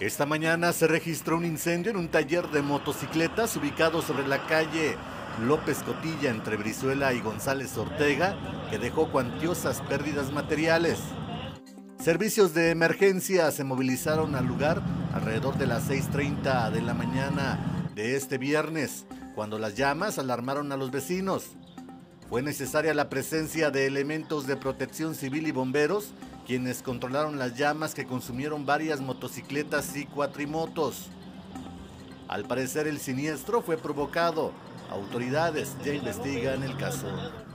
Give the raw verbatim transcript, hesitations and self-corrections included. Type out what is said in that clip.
Esta mañana se registró un incendio en un taller de motocicletas ubicado sobre la calle López Cotilla entre Brizuela y González Ortega, que dejó cuantiosas pérdidas materiales. Servicios de emergencia se movilizaron al lugar alrededor de las seis treinta de la mañana de este viernes, cuando las llamas alarmaron a los vecinos. Fue necesaria la presencia de elementos de protección civil y bomberos, quienes controlaron las llamas que consumieron varias motocicletas y cuatrimotos. Al parecer el siniestro fue provocado. Autoridades ya investigan el caso.